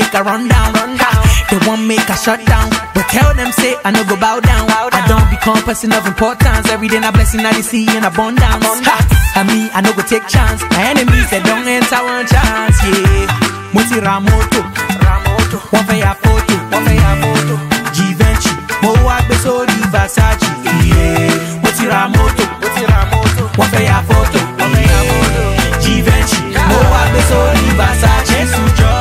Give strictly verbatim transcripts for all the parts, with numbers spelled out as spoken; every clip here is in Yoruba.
make a run down, run down. They want make a shut down, but tell them say I no go bow down. I don't become person of importance. Every day na blessing I see in abundance. Ha, I mean I no go take chance. My enemies they don't enter one chance. Yeah, Moti Ramoto, Ramoto. One for your photo, one for your photo. Givenchy, mo wa gbe sori Versace. Yeah, Moti Ramoto, Moti Ramoto. One for your photo, one for your photo. Givenchy, mo wa gbe sori Versace. Sujo.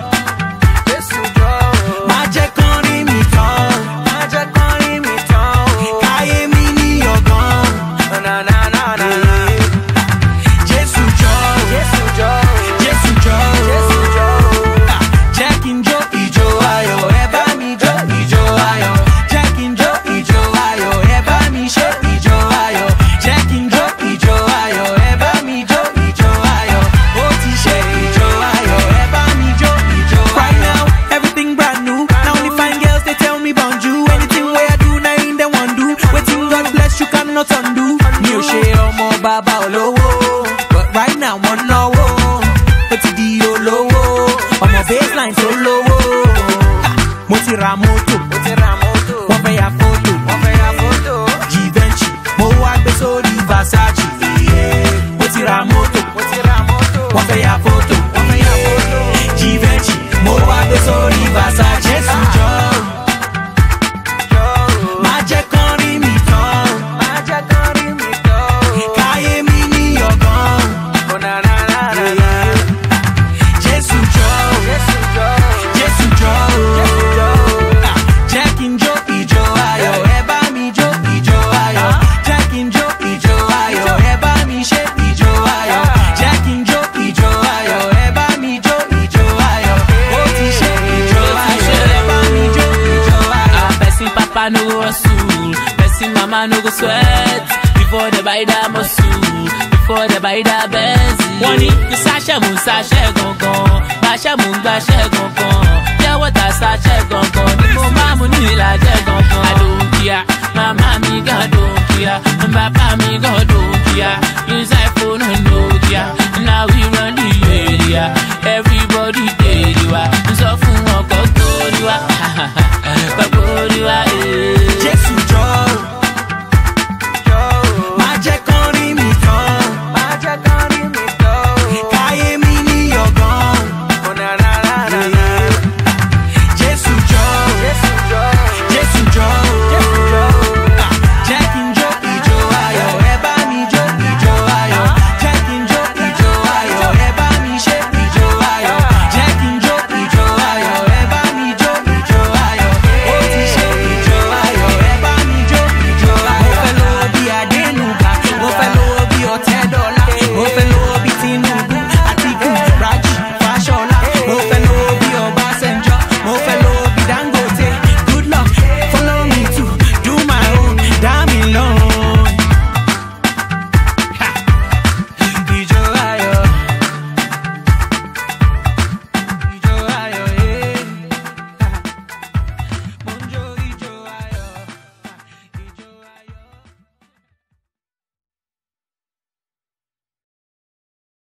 Baba Olowo, but right now one no wo. But the Olowo, on my baseline so low. Moti Ramoto, Moti Ramoto. One for your photo, one for your photo. Givenchy, mo wa gbe sori Versace. Yeah, Moti Ramoto, Moti Ramoto. One for your photo, one for your photo. Givenchy, mo wa gbe sori Versace. Sujo. Papa no go hustle, person mama no go sweat. Before they buy that muscle, before they buy that Benz. Money, you sasha moon, sasha gongon, basha moon, basha gongon. Yeah, what I sasha gongon, the mama money la gongon. I don't care.